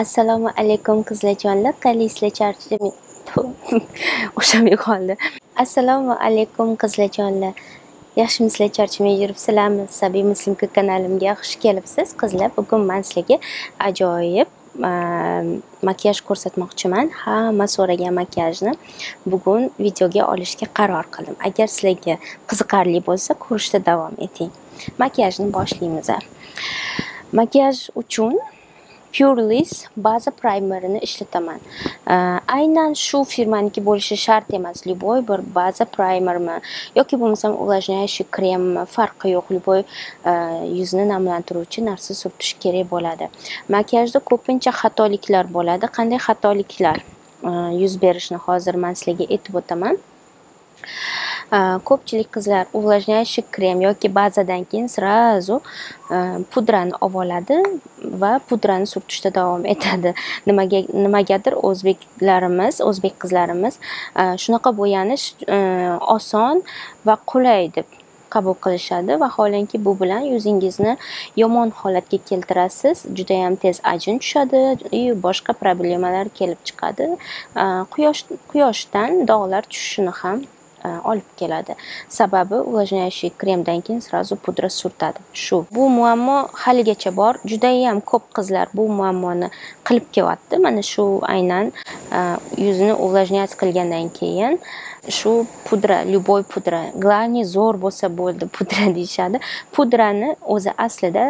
Assalomu alaykum qizlarjonlar. Qalisizlar, charchadim. O'shamay qoldi. Assalomu alaykum qizlarjonlar. Yaxshimisizlar, charchamay yuribsizlarmi? Sabiy Muslimka kanalimga xush kelibsiz qizlar. Bugun men sizlarga ajoyib makiyaj ko'rsatmoqchiman. Hamma so'ragan makiyajni bugun videoga olishga qaror qildim. Agar sizlarga qiziqarli bo'lsa, ko'rishda davom eting. Makiyajni boshlaymiz. Makiyaj uchun Pureless baza primerini ishlataman. Aynan shu firmaniki bo'lishi shart emas. Любой bir baza primermi yoki bo'lmasam увлажняющий kremmi, farqi yo'q. Любой yuzni namlantiruvchi narsa surtish kerak bo'ladi. Makiyajda ko'pincha xatoliklar bo'ladi. Qanday xatoliklar yuz berishini hozir men sizlarga aytib o'taman. Ko'pchilik qizlar увлажняющий krem yoki bazadan keyin srazu pudrani oladi va pudrani surtishda davom etadi. Nimagadir o'zbek qizlarimiz shunaqa bo'yanish oson va qulay deb qabul qilishadi. Vaholanki bu bilan yuzingizni yomon holatga keltirasiz. Juda ham tez ajin tushadi va boshqa problemalar kelib chiqadi. Quyoshdan dog'lar tushishini ham olib keladi. Sababi увлажняющий kremdan keyin srazu pudra surtadi. Bu muammo haligacha bor. Juda ham ko'p qizlar bu muammoni qilib kelyapti. Mana shu aynan yuzni увлажнять qilgandan keyin shu pudra, любой pudra, главное zo'r bo'lsa bo'ldi pudra deyshadi. Pudrani o'zi aslida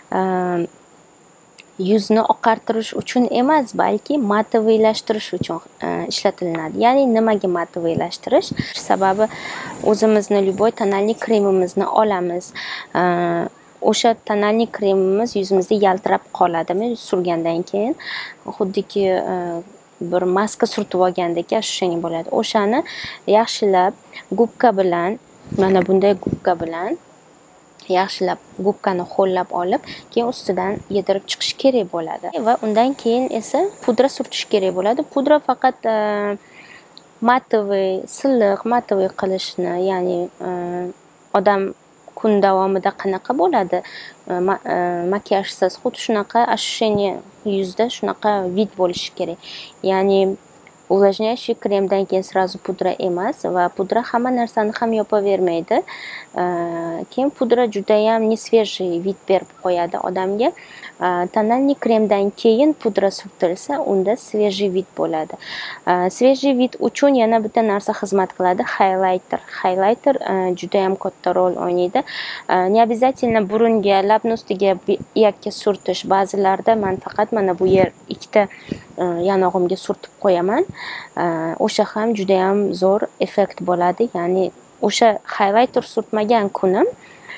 yuzni oqartirish uchun emas, balki mataviylashtirish uchun ishlatilinadi. Ya'ni nimaga mataviylashtirish? Sababi o'zimizni любой tonalniy kremimizni olamiz. O'sha tonalniy kremimiz yuzimizda yaltirab qoladimi surgandan keyin, xuddiki bir maska surtib olgandek tushuning bo'ladi. O'shani yaxshilab gubka bilan, mana bunday gubka bilan yaxshilab gubkani ho'llab olib, keyin ustidan yedirib chiqish kerak bo'ladi. Va undan keyin esa pudra surtish kerak bo'ladi. Pudra faqat silliq matoviy qilishni, ya'ni odam kun davomida qanaqa bo'ladi makiyajsiz, xuddi shunaqa ощущение yuzda shunaqa vid bo'lishi kerak. Ya'ni увлажняющий kremdan keyin srazu pudra emas va pudra hamma narsani ham yopavermaydi. Keyin pudra juda ham nesvежий vid berib qo'yadi odamga. Tonalniy kremdan keyin pudra surtilsa, unda свежий vid bo'ladi. Свежий vid uchun yana bitta narsa xizmat qiladi, highlighter. Highlighter juda ham katta rol o'ynaydi. Ne обязательно burunga, labni ustiga iyakka surtish. Ba'zilarda men faqat mana bu yer ikkita yanog'imga surtib qo'yaman. O'sha ham juda ham zo'r effekt bo'ladi. Ya'ni o'sha highlighter surtmagan kunim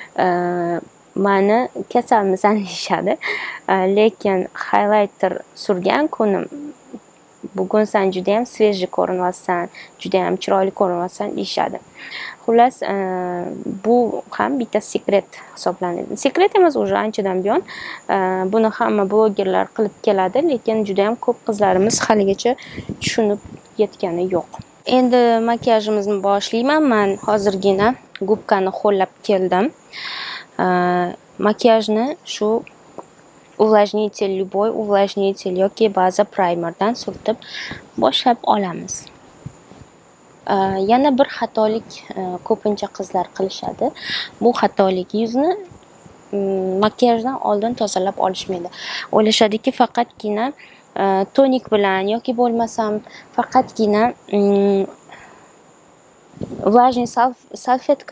meni kasalmisan deyishadi. Lekin highlighter surgan kunim bugun sen juda ham свежий ko'rinyapsan, juda ham chiroyli ko'rinyapsan deyishadi. Xullas, bu ham bitta sekret hisoblanadi. Sekret emas, уже anchadan buyon buni hamma blogerlar qilib keladi, lekin juda ham ko'p qizlarimiz haligacha tushunib yetgani yo'q. Endi makiyajimizni boshlayman. Men hozirgina gubkani ho'llab keldim. Makiyajni shu увлажнитель, любой увлажнитель yoki baza primerdan surtib boshlab olamiz. Yana bir xatolik ko'pincha qizlar qilishadi. Bu xatolik yuzni makiyajdan oldin tozalab olishmaydi. O'ylashadiki faqatgina tonik bilan yoki bo'lmasam faqatgina влажный salfetka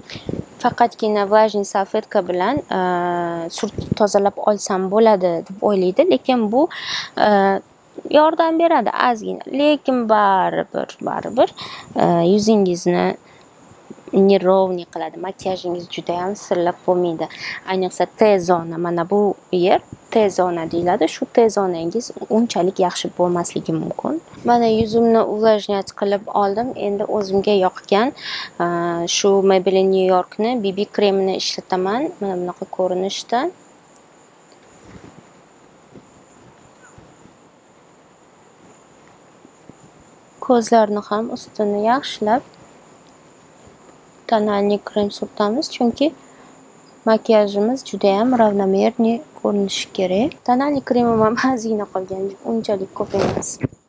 bilan tozalab olsam bo'ladi deb o'ylaydi, lekin bu yordam beradi ozgina, lekin baribir yuzingizni nerovniy qiladi. Makiyajingiz juda ham silliq bo'lmaydi. Ayniqsa T-zona, mana bu yer T-zona deyiladi. Shu T-zonangiz unchalik yaxshi bo'lmasligi mumkin. Mana yuzimni увлажнять qilib oldim. Endi o'zimga yoqgan shu Maybelline New Yorkni BB kremini ishlataman. Mana bunaqa ko'rinishda. Ko'zlarni ham ustini yaxshilab tonalniy krem surtamiz, chunki makiyajimiz juda ham ravnomerniy ko'rinishi kerak. Tonalniy kremim ham ozgina qolgan, unchalik ko'p emas.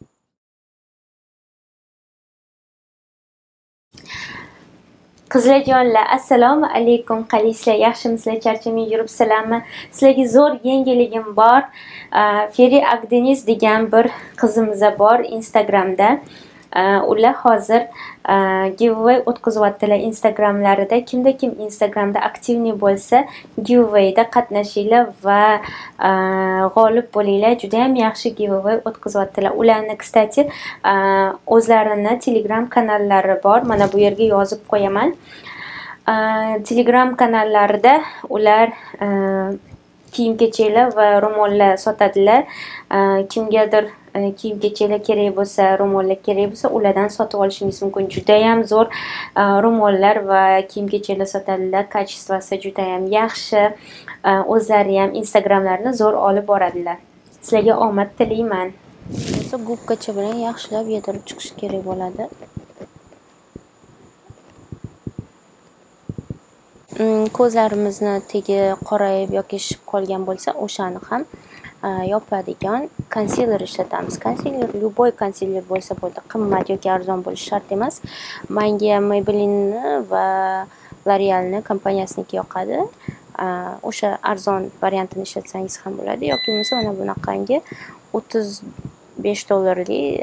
Qizlarjonlar, assalomu alaykum. Qalaysizlar? Yaxshimisizlar? Charchamay yuribsizlarmi? Sizlarga zo'r yangiligim bor. Feri Agdeniz degan bir qizimiz bor Instagramda. Ular hozir giveaway o'tkazyaptilar Instagramlarida. Kimda kim Instagramda aktivniy bo'lsa, giveawayda qatnashinglar va g'olib bo'linglar. Juda ham yaxshi giveaway o'tkazyaptilar. Ularni, kstati, o'zlarini Telegram kanallari bor. Mana bu yerga yozib qo'yaman. Telegram kanallarida ular kiyim-kechaklar va ro'mollar sotadilar. Kimgadir kiyim-kechaklar kerak bo'lsa, ro'mollar kerak bo'lsa, ulardan sotib olishingiz mumkin. Juda ham zo'r ro'mollar va kiyim-kechaklar sotadilar. Kачествоsi juda ham yaxshi. O'zlari ham Instagramlarini zo'r olib boradilar. Sizlarga omad tilayman. Gubkacha bilan yaxshilab yedirib chiqish kerak bo'ladi. Ko'zlarimizni tegi qorayib yoki shishib qolgan bo'lsa, o'shani ham yopadigan konsiler ishlatamiz. Konsiler любой konsiler bo'lsa bo'ldi. Qimmat yoki arzon bo'lishi shart emas. Menga Maybelline va L'Oreal'ni kompaniyasininki yoqadi. O'sha arzon variantini ishlatsangiz ham bo'ladi yoki bo'lmasa mana bunaqangi $35lik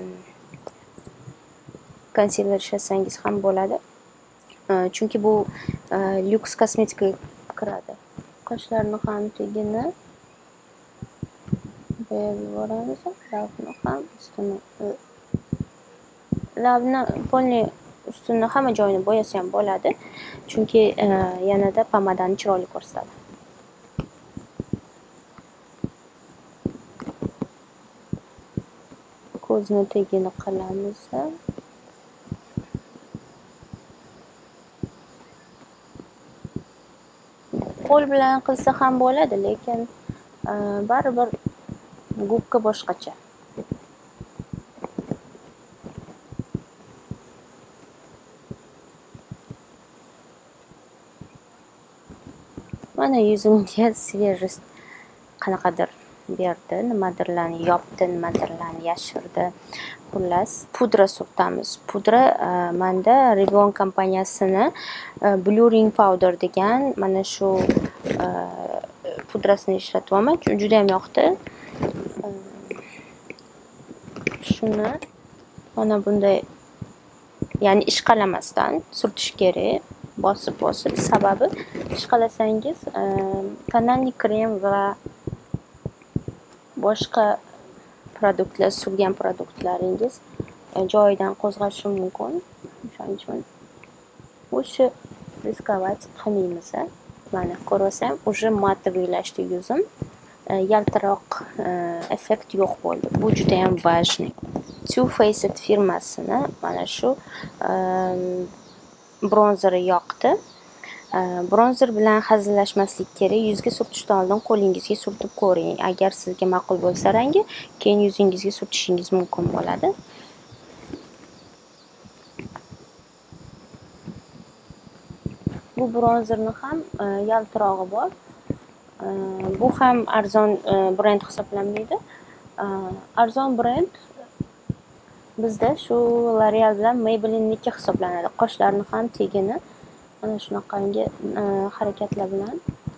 konsiler ishlatsangiz ham bo'ladi. Chunki bu lyuks kosmetikaga kiradi. Qoshlarni ham tegini bo'yab yuboramiz. Labni ham ustini, labni polniy ustini hamma joyini bo'yasa ham bo'ladi. Chunki yanada pomadani chiroyli ko'rsatadi. Ko'zni tegini qilamiz. Qo'l bilan qilsa ham bo'ladi, lekin baribir gubka boshqacha. Mana yuzimga svejest qanaqadir berdi, nimadirlarni yopdi, nimadirlarni yashirdi. Xullas, pudra surtamiz. Pudra menda Revlon kompaniyasini Blurring Powder degan mana shu pudrasini ishlatyapman. Juda ham yoqdi. Shuni mana bunday, ya'ni ishqalamasdan surtish kerak. Bosib, sababi ishqalasangiz tonalniy krem va boshqa produktlar, surgan produktlaringiz joyidan qo'zg'ashi mumkin. Shuning uchun o'sha riskovat qilmaymiz. Mana ko'rsam, уже matoviylashdi yuzim. Yaltiroq effekt yo'q bo'ldi. Bu juda ham важный. Too Faced firmasini mana shu bronzeri yoqdi. Bronzer bilan hazillashmaslik kerak. Yuzga surtishdan oldin qo'lingizga surtib ko'ring. Agar sizga ma'qul bo'lsa rangi, keyin yuzingizga surtishingiz mumkin bo'ladi. Bu bronzerni ham yaltirog'i bor. Bu ham arzon brend hisoblanmaydi. Arzon brend bizda shu L'Oreal bilan Maybellineniki hisoblanadi. Qoshlarni ham tegini mana shunaqangi harakatlar bilan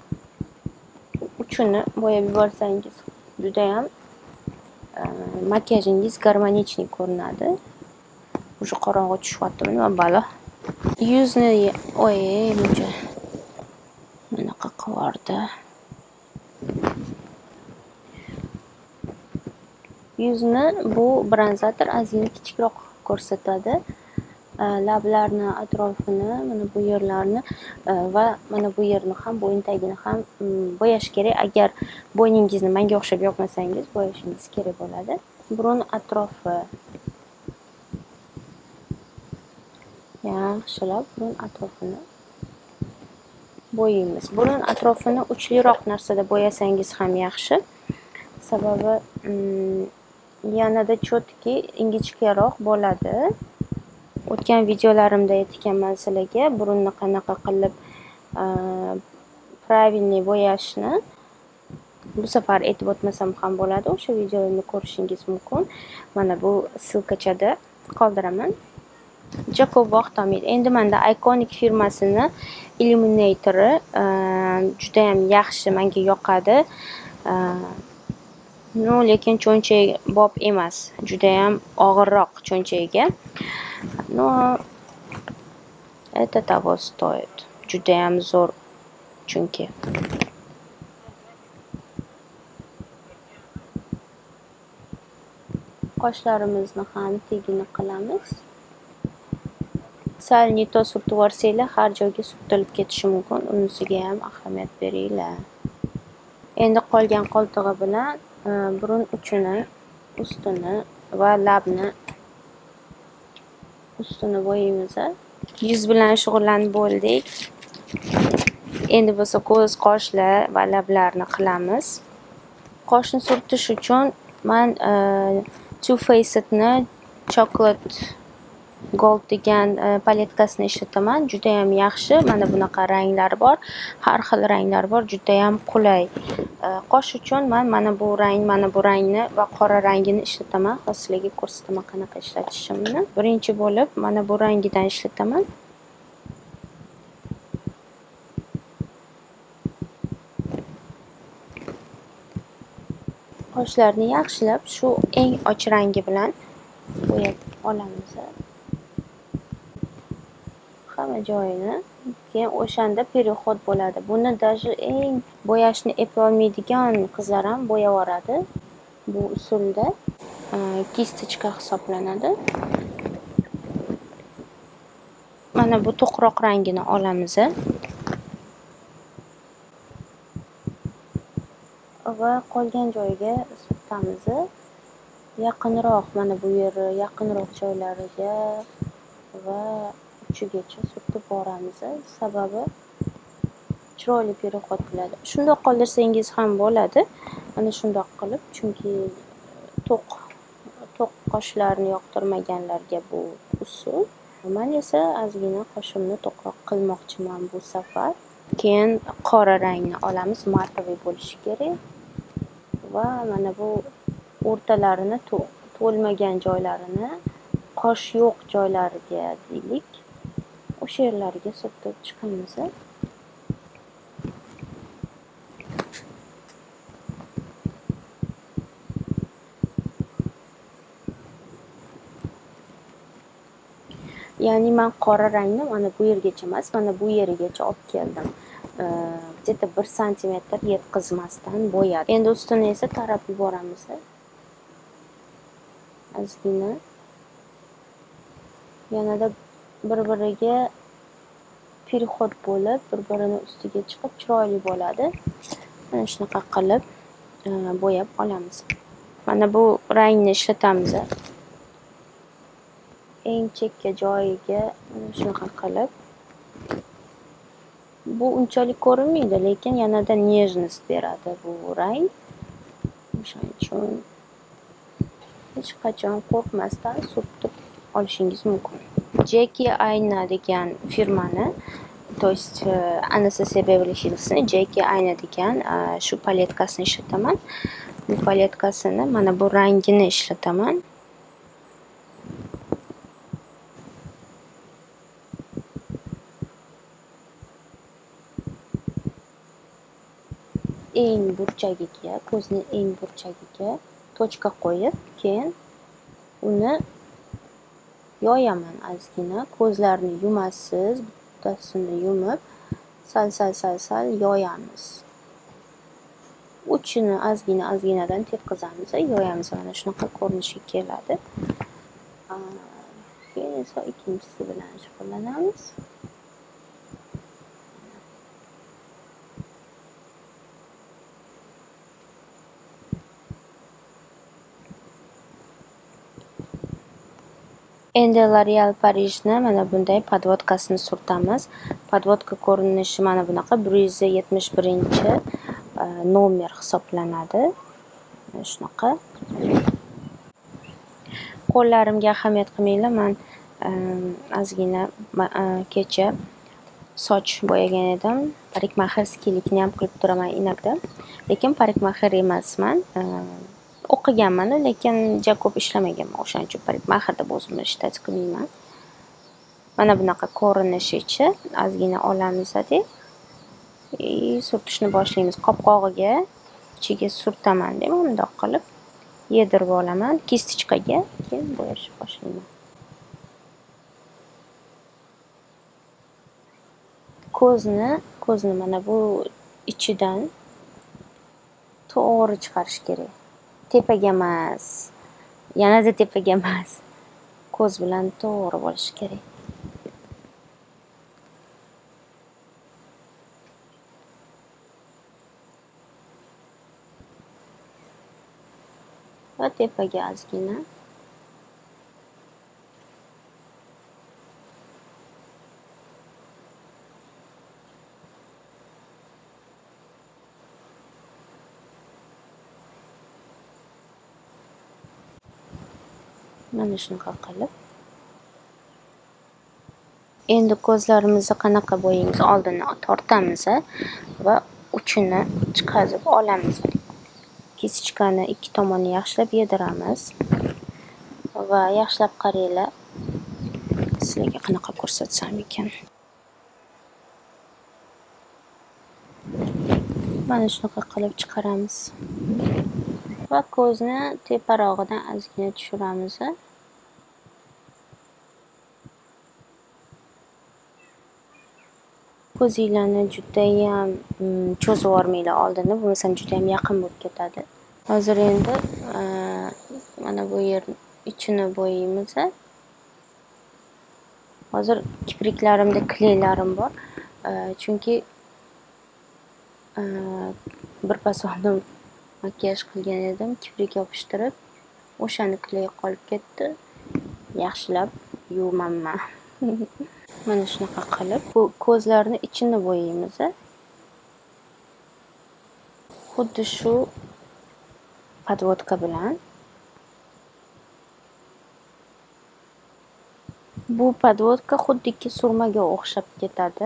uchini bo'yab yuborsangiz juda ham makiyajingiz garmonichniy ko'rinadi. Уже qorong'i tushyaptimi, nima balo. Yuzni muncha bunaqa qilardi. Yuzni bu bronzator ozgina kichikroq ko'rsatadi. Lablarni atrofini, mana bu yerlarni va mana bu yerni ham, bo'yin tagini ham bo'yash kerak. Agar bo'yningizni menga o'xshab yoqmasangiz, bo'yashingiz kerak bo'ladi. Burun atrofi yaxshilab burun atrofini bo'yaymiz. Burun atrofini uchliroq narsada bo'yasangiz ham yaxshi. Sababi yanada chotki, ingichkaroq bo'ladi. O'tgan videolarimda aytganman sizlarga burunni qanaqa qilib правильный bo'yashni. Bu safar aytib o'tmasam ham bo'ladi, o'sha videoni ko'rishingiz mumkin. Mana bu ssilkachada qoldiraman. Juda ko'p vaqt olmaydi. Endi menda Iconic firmasini illyuminatori juda ham yaxshi, menga yoqadi. No, lekin cho'nchak emas, juda ham og'irroq cho'nchagiga. No, это того стоит. Juda ham zo'r chunki. Qoshlarimizni ham tegini qilamiz. Sal ne to surtib yuborsanglar, har joyga surtilib ketishi mumkin. Unisiga ham ahamiyat beringlar. Endi qolgan qo'ltig'i bilan burun uchini, ustini va labni ustini bo'yaymiz. Yuz bilan shug'ullanib bo'ldik. Endi bo'lsa ko'z, qoshlar va lablarni qilamiz. Qoshni surtish uchun men Too Faced'ni Chocolate Gold degan paletkasini ishlataman. Juda ham yaxshi. Mana bunaqa ranglari bor. Har xil ranglar bor. Juda ham qulay. Qosh uchun men mana bu rangni va qora rangini ishlataman. Sizlarga ko'rsataman qanaqa ishlatishimni. Birinchi bo'lib mana bu rangidan ishlataman. Qoshlarni yaxshilab shu eng och rangi bilan bo'yab olamiz. Hamma joyini. Keyin o'shanda переход bo'ladi. Buni даже eng bo'yashni eplolmaydigan qizlar ham bo'yab yuboradi. Bu usulda kistochka hisoblanadi. Mana bu to'qroq rangini olamiz. Va qolgan joyiga surtamiz. Yaqinroq, mana bu yeri yaqinroq joylariga va uchigacha surtib boramiz. Sababi chiroyli переход qiladi. Shundoq qoldirsangiz ham bo'ladi. Mana shundoq qilib, chunki to'q qoshlarni yoqtirmaganlarga bu usul. Men esa ozgina qoshimni to'qroq qilmoqchiman bu safar. Keyin qora rangni olamiz, matoviy bo'lishi kerak. Va mana bu o'rtalarini to'lmagan joylarini, qosh yo'q joylariga deylik, o'sha yerlarga surtib chiqamiz. Ya'ni men qora rangni mana bu yergacha emas, mana bu yerigacha olib keldim. Где-то 1 santimetr yetkazmasdan bo'yadi. Endi ustini esa tarab yuboramiz. Ozgina. Yanada bir-biriga переход bo'lib, bir-birini ustiga chiqib chiroyli bo'ladi. Mana shunaqa qilib bo'yab olamiz. Mana bu rangni ishlatamiz. Eng chekka joyiga mana shunaqa qilib. Bu unchalik ko'rinmaydi, lekin yanada nejnost beradi bu rang. O'shaning uchun hech qachon qo'rqmasdan surtib olishingiz mumkin. Jackie Aina degan firmani, to есть Anastasia Beverly Hills'ni Jackie Aina degan shu paletkasini ishlataman. Bu paletkasini mana bu rangini ishlataman. Eng burchagiga, ko'zning eng burchagiga tochka qo'yib, keyin uni yoyaman ozgina. Ko'zlarni yumasiz, bittasini yumib, sal yoyamiz. Uchini ozginadan tekkizamiz, yoyamiz. Mana shunaqa ko'rinishga keladi. Keyin esa ikkinchisi bilan shug'ullanamiz. Endi L'Oreal Parijni mana bunday podvodkasini surtamiz. Podvodka ko'rinishi mana bunaqa 171 nomer hisoblanadi. Mana shunaqa. Qo'llarimga ahamiyat qilmanglar, men ozgina kecha soch bo'yagan edim. parikmaxerskilikni ham qilib turaman inakda. Lekin parikmaxer emasman. O'qiganman, lekin juda ko'p ishlamaganman. O'shaning uchun parikmaxer deb o'zimni ishlab qilmayman. Mana bunaqa ko'rinishi-chi, ozgina olamiz-da. Surtishni boshlaymiz. Qopqog'iga ichiga surtaman deb bundoq qilib yedirib olaman kistichkaga, keyin bo'yashni boshlayman. Ko'zni mana bu ichidan to'g'ri chiqarish kerak. Tepaga emas, yanada tepaga emas. Ko'z bilan to'g'ri bo'lishi kerak. Va tepaga ozgina. Mana shunaqa qilib. Endi ko'zlarimizni qanaqa bo'yaymiz? Oldin tortamiz va uchini chiqazib olamiz. Kisichkani ikki tomonini yaxshilab yediramiz. Va yaxshilab qaranglar. Sizlarga qanaqa ko'rsatsam ekan. Mana shunaqa qilib chiqaramiz. Va ko'zni teparog'idan ozgina tushiramiz. Ko'zinglarni juda ham cho'zib yubormanglar oldinda, bo'lmasa juda ham yaqin bo'lib ketadi. Hozir endi mana bu yer ichini bo'yaymiz. Hozir kipriklarimda klaylarim bor. Chunki birpas oldin makiyaj qilgan edim, kiprik yopishtirib, o'shani klay qolib ketdi. Yaxshilab yuvaman. Mana shunaqa qilib bu ko'zlarni ichini bo'yaymiz. Xuddi shu podvodka bilan. Bu podvodka xuddiki surmaga o'xshab ketadi.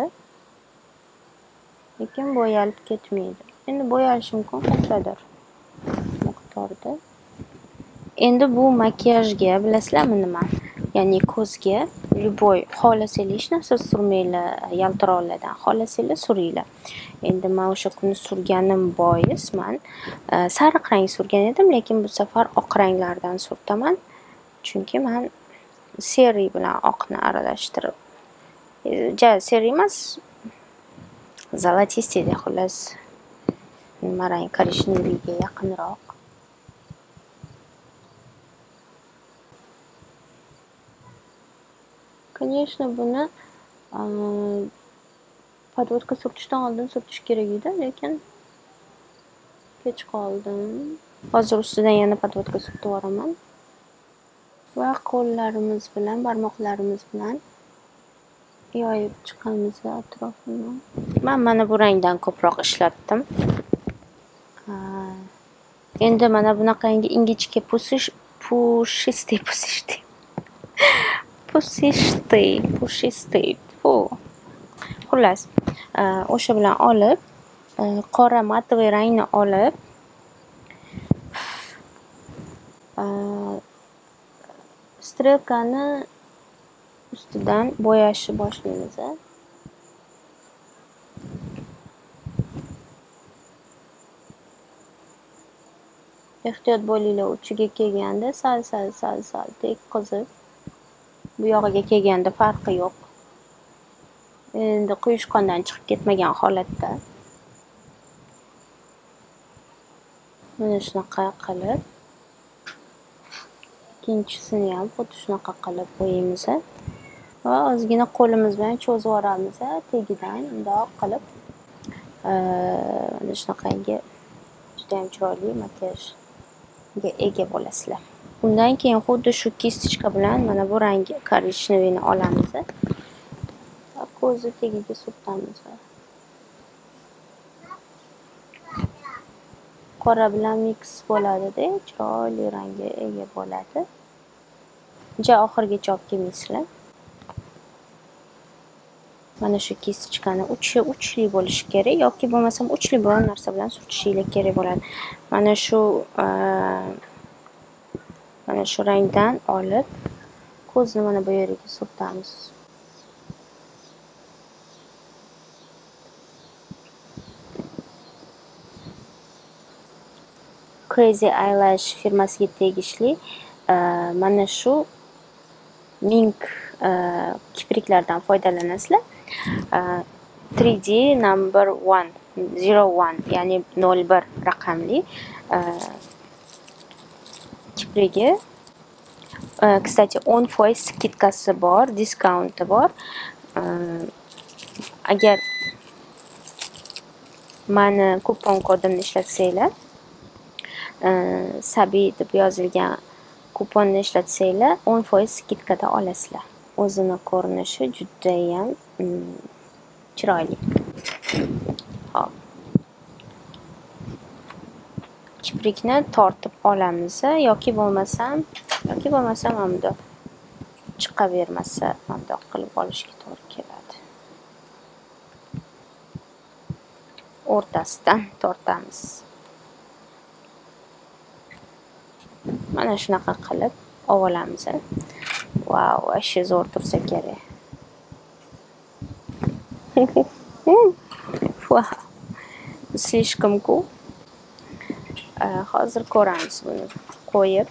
Lekin bo'yalib ketmaydi. Endi bo'yalishi mumkin qanchadir miqdorda. Endi bu makiyajga bilasizlarmi nima? Ya'ni ko'zga любой xohlasanglar hech narsa surmanglar, yaltiroqlardan xohlasanglar suringlar. Endi men o'sha kuni surganim bois men sariq rang surgan edim, lekin bu safar oq ranglardan surtaman. Chunki men seri bilan oqni aralashtirib, seri emas, zолотистый xullas. Nima rang, korishneviga yaqinroq. Конечно, buni podvodka surtishdan oldin surtish kerak edi, lekin kech qoldim. Hozir ustidan yana podvodka surtib yuboraman. Va qo'llarimiz bilan, barmoqlarimiz bilan yoyib chiqamiz atrofini. Men mana bu rangdan ko'proq ishlatdim. Endi mana bunaqangi ingichka pushistый. Xullas, o'sha bilan olib, qora matoviy rangni olib, strelkani ustidan bo'yashni boshlaymiz. Ehtiyot bo'linglar, uchiga kelganda sal tekkizib, bu yog'iga kelganda farqi yo'q. Endi quyushqondan chiqib ketmagan holatda. Mana shunaqa qilib, ikkinchisini ham xuddi shunaqa qilib bo'yaymiz. Va ozgina qo'limiz bilan cho'zib yuboramiz, tagidan bundoq qilib. Mana shunaqangi juda ham chiroyli makiyajga ega bo'lasizlar. Undan keyin xuddi shu kistichka bilan mana bu rang korishnevikni olamiz. Va ko'zni tagiga surtamiz. Qora bilan mix bo'ladi-da, chiroyli rangga ega bo'ladi. Ja oxirigacha olib kelmaysizlar. Mana shu kisichkani uchli bo'lishi kerak yoki bo'lmasam uchli biror narsa bilan surtishingiz kerak bo'ladi. Mana shu rangdan olib ko'zni mana bu yeriga surtamiz. Crazy Eyelash firmasiga tegishli mana shu mink kipriklardan foydalanasizlar. 3D number 01 ya'ni 01 raqamli kiprigi. Kстати, 10% skidkasi bor, diskonti bor. Agar mani kupon kodimni ishlatsanglar, Sabiy deb yozilgan kuponni ishlatsanglar, 10% skidkada olasizlar. O'zini ko'rinishi juda ham chiroyli. Hop. Kiprikni tortib olamiz yoki bo'lmasam hamda chiqavermasa, bundoq qilib olishga to'g'ri keladi. O'rtasidan tortamiz. Mana shunaqa qilib olamiz. Wow, ashe zo'r tursa kerak. Wow. Слишком-ku. Hozir ko'ramiz buni qo'yib.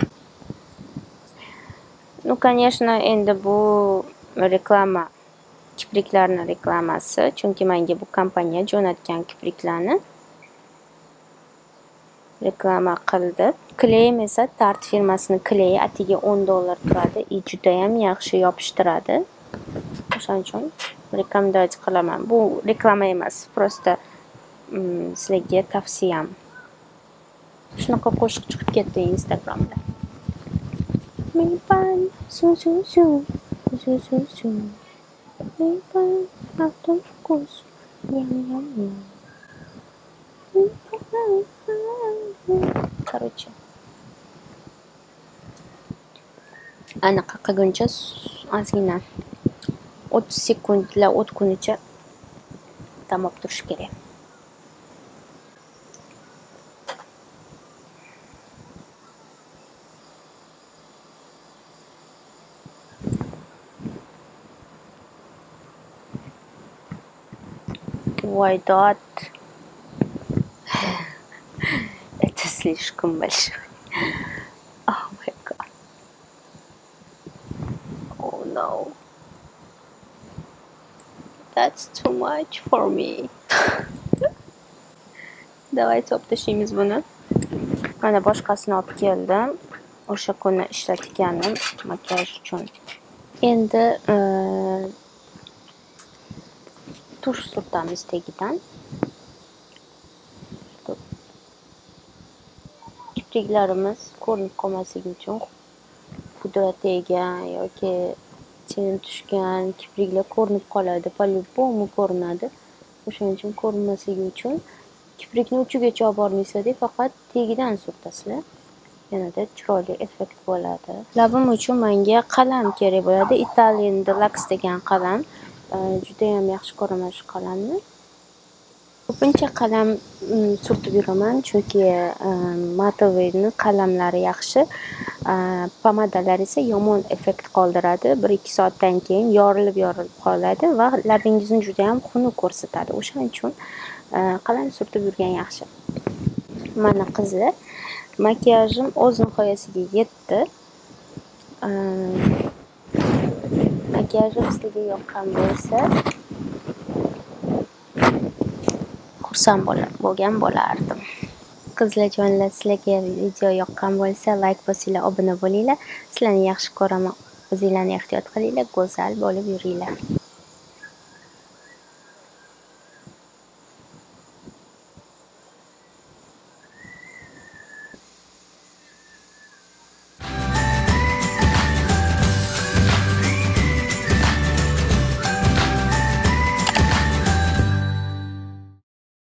Ну, конечно, endi bu reklama, kipriklarning reklamasi, chunki menga bu kompaniya jo'natgan kipriklarni reklama qildi. Kleyim esa Tarte firmasining kleyi, atiga $10 turadi. Juda ham yaxshi yopishtiradi. O'shaning uchun rekomendatsiya qilaman. Bu reklama emas, просто sizlarga tavsiyam. Shunaqa qo'shiq chiqib ketdi Instagramda. Meypan, su. Meypan, avtobus. Yam. Короче. Anaqa qilguncha ozgina 30 sekundlar o'tgunicha damlab turish kerak. Why that? Это слишком большой. Oh my god. Oh no. That's too much for me. Давайте optashimiz buni. Mana boshqasini olib keldim. O'sha kuni ishlatganim makiyaj uchun. Endi tush surtamiz tagidan. Kipriklarimiz ko'rinib qolmasligi uchun pudra tegan yoki chim tushgan kipriklar ko'rinib qoladi, по-любому ko'rinadi. O'shaning uchun ko'rinmasligi uchun kiprikni uchigacha olib bormaysizlar, faqat tagidan surtasizlar. Yanada chiroyli effekt bo'ladi. Labim uchun menga qalam kerak bo'ladi. Italian Deluxe degan qalam. Juda ham yaxshi ko'raman shu qalamni. Ko'pincha qalam surtib yuraman, chunki matовыйning qalamlari yaxshi, pomadalar esa yomon effekt qoldiradi. 1-2 soatdan keyin yorilib qoladi va labingizni juda ham xunuk ko'rsatadi. O'shaning uchun qalam surtib yurgan yaxshi. Mana qizlar, makiyajim o'z nihoyasiga yetdi. Makiyajim sizga yoqqan bo'lsa, xursand bo'lgan bo'lardim. Qizlarjonlar, sizlarga video yoqqan bo'lsa, like bosinglar, obuna bo'linglar. Sizlarni yaxshi ko'raman. O'zinglarni ehtiyot qilinglar, go'zal bo'lib yuringlar.